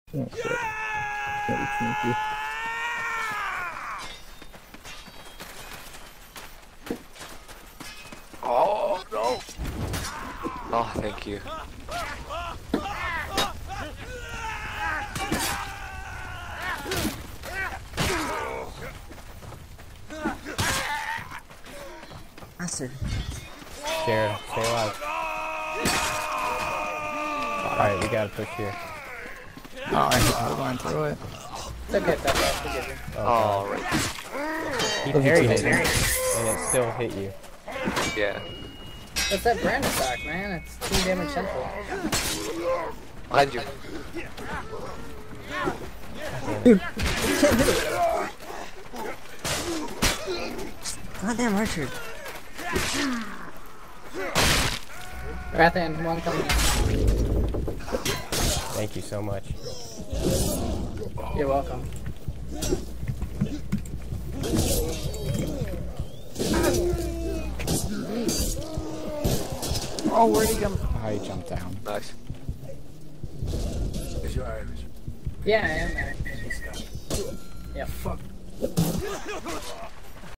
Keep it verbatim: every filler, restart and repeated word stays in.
Oh, shit. Very sneaky. Oh, no! Oh, thank you. Bastard. Jared, stay alive. Alright, we gotta push here. Oh, I hit going through it. It's okay, Pepper. I'll forgive you. Oh, All God. right. He Those are parried two it, hits. and it still hit you. Yeah. What's that brand attack, man? It's two damage central. Behind you. Dude, you can't hit it. Goddamn Richard. Rathan, one coming in. Thank you so much. You're welcome. Oh, where'd he jump? Oh, he jumped down. Nice. Is your Irish? Yeah, I am. Yeah, fuck.